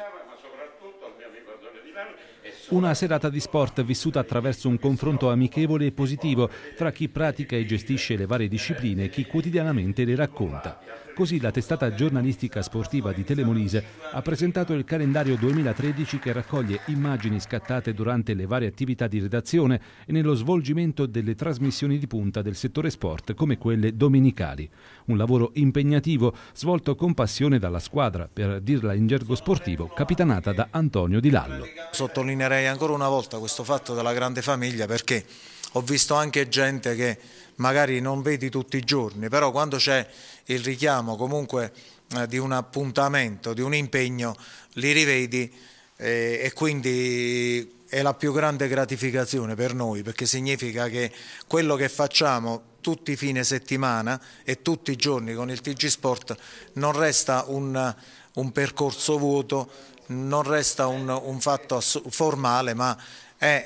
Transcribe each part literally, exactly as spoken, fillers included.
Una serata di sport vissuta attraverso un confronto amichevole e positivo tra chi pratica e gestisce le varie discipline e chi quotidianamente le racconta. Così la testata giornalistica sportiva di Telemolise ha presentato il calendario duemilatredici che raccoglie immagini scattate durante le varie attività di redazione e nello svolgimento delle trasmissioni di punta del settore sport come quelle domenicali. Un lavoro impegnativo svolto con passione dalla squadra, per dirla in gergo sportivo, capitanata da Antonio Di Lallo. Sottolineerei ancora una volta questo fatto della grande famiglia, perché ho visto anche gente che magari non vedi tutti i giorni, però quando c'è il richiamo comunque eh, di un appuntamento, di un impegno, li rivedi eh, e quindi è la più grande gratificazione per noi, perché significa che quello che facciamo tutti i fine settimana e tutti i giorni con il T G Sport non resta un, un percorso vuoto, non resta un, un fatto formale, ma è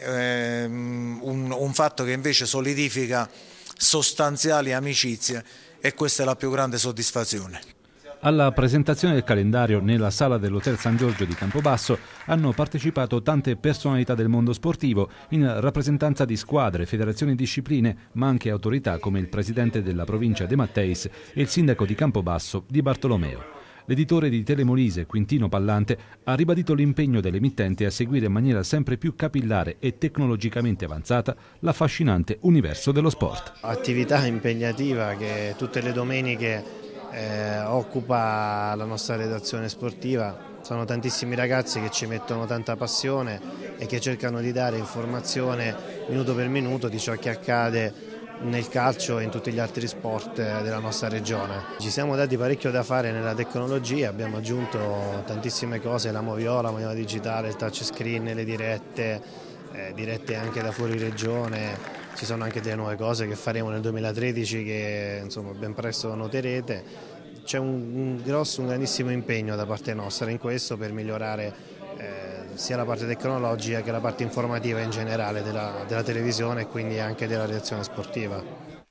ehm, un, un fatto che invece solidifica sostanziali amicizie, e questa è la più grande soddisfazione. Alla presentazione del calendario nella sala dell'Hotel San Giorgio di Campobasso hanno partecipato tante personalità del mondo sportivo in rappresentanza di squadre, federazioni e discipline, ma anche autorità come il presidente della provincia De Matteis e il sindaco di Campobasso Di Bartolomeo. L'editore di Telemolise, Quintino Pallante, ha ribadito l'impegno dell'emittente a seguire in maniera sempre più capillare e tecnologicamente avanzata l'affascinante universo dello sport. Attività impegnativa che tutte le domeniche eh, occupa la nostra redazione sportiva. Sono tantissimi ragazzi che ci mettono tanta passione e che cercano di dare informazione minuto per minuto di ciò che accade nel calcio e in tutti gli altri sport della nostra regione. Ci siamo dati parecchio da fare nella tecnologia, abbiamo aggiunto tantissime cose, la moviola, la moviola digitale, il touchscreen, le dirette, eh, dirette anche da fuori regione. Ci sono anche delle nuove cose che faremo nel duemilatredici che insomma ben presto noterete. C'è un, un grosso, un grandissimo impegno da parte nostra in questo per migliorare eh, sia la parte tecnologica che la parte informativa in generale della, della televisione e quindi anche della redazione sportiva.